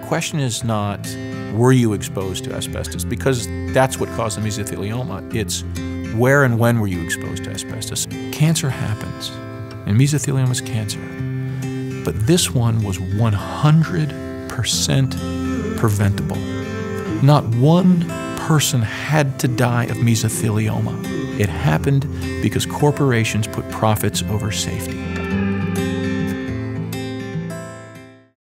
question is not, were you exposed to asbestos? Because that's what caused the mesothelioma. It's where and when were you exposed to asbestos? Cancer happens, and mesothelioma is cancer. But this one was 100% preventable. Not one person had to die of mesothelioma. It happened because corporations put profits over safety.